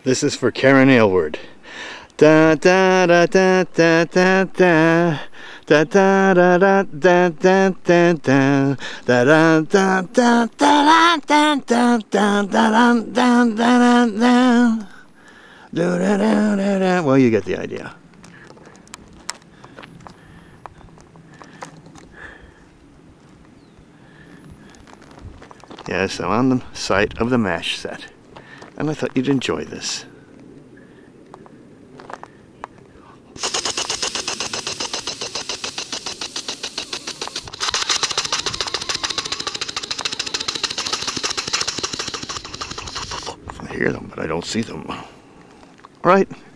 This is for Karen Aylward. Da da da da da da da. Da da da da da da da da. Da da da da da da da da da da da. Well, you get the idea. Yes, I'm on the site of the MASH set, and I thought you'd enjoy this. I hear them, but I don't see them. All right.